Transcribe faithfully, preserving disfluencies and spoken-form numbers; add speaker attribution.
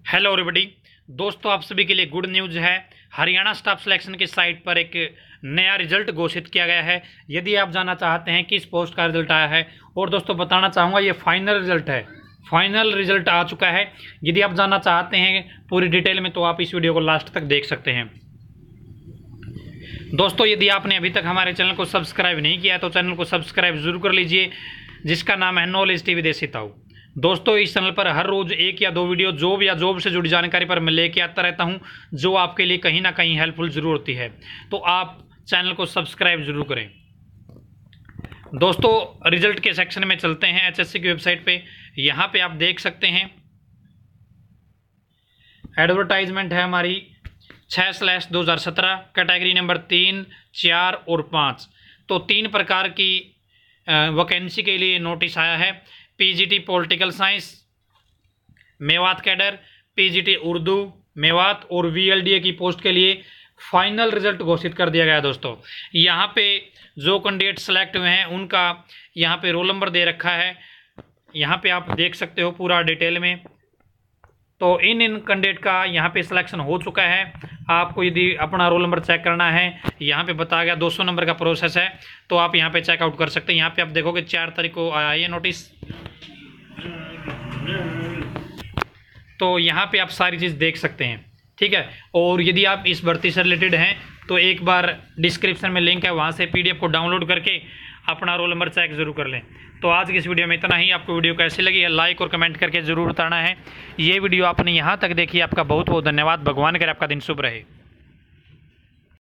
Speaker 1: Hello everybody, दोस्तों आप सभी के लिए गुड न्यूज़ है। हरियाणा स्टाफ सिलेक्शन की साइट पर एक नया रिजल्ट घोषित किया गया है। यदि आप जानना चाहते हैं किस पोस्ट का रिजल्ट आया है, और दोस्तों बताना चाहूँगा ये फाइनल रिजल्ट है, फाइनल रिजल्ट आ चुका है। यदि आप जानना चाहते हैं पूरी डिटेल में तो आप इस वीडियो को लास्ट तक देख सकते हैं। दोस्तों यदि आपने अभी तक हमारे चैनल को सब्सक्राइब नहीं किया तो चैनल को सब्सक्राइब जरूर कर लीजिए, जिसका नाम है नॉलेज टीवी देसी ताऊ। दोस्तों इस चैनल पर हर रोज एक या दो वीडियो जॉब या जॉब से जुड़ी जानकारी पर मैं लेके आता रहता हूं, जो आपके लिए कहीं ना कहीं हेल्पफुल जरूर होती है। तो आप चैनल को सब्सक्राइब जरूर करें। दोस्तों रिजल्ट के सेक्शन में चलते हैं। एचएससी की वेबसाइट पे यहां पे आप देख सकते हैं एडवर्टाइजमेंट है हमारी छः स्लैश दो हज़ार सत्रह, कैटेगरी नंबर तीन, चार और पाँच। तो तीन प्रकार की वैकेंसी के लिए नोटिस आया है। PGT political science Mewat cadre, PGT Urdu Mewat और वीएलडीए की पोस्ट के लिए फाइनल रिजल्ट घोषित कर दिया गया। दोस्तों यहाँ पे जो कैंडिडेट सेलेक्ट हुए हैं उनका यहाँ पे रोल नंबर दे रखा है। यहाँ पे आप देख सकते हो पूरा डिटेल में। तो इन इन कैंडिडेट का यहाँ पे सिलेक्शन हो चुका है। आपको यदि अपना रोल नंबर चेक करना है, यहाँ पे बताया गया दो सौ नंबर का प्रोसेस है, तो आप यहाँ पे चेकआउट कर सकते हैं। यहाँ पे आप देखोगे चार तारीख को आया ये नोटिस। तो यहाँ पे आप सारी चीज़ देख सकते हैं, ठीक है। और यदि आप इस भर्ती से रिलेटेड हैं तो एक बार डिस्क्रिप्शन में लिंक है, वहाँ से पीडीएफ को डाउनलोड करके अपना रोल नंबर चेक जरूर कर लें। तो आज की इस वीडियो में इतना ही। आपको वीडियो कैसी लगी है लाइक और कमेंट करके ज़रूर बताना है। ये वीडियो आपने यहाँ तक देखी, आपका बहुत बहुत धन्यवाद। भगवान करे आपका दिन शुभ रहे।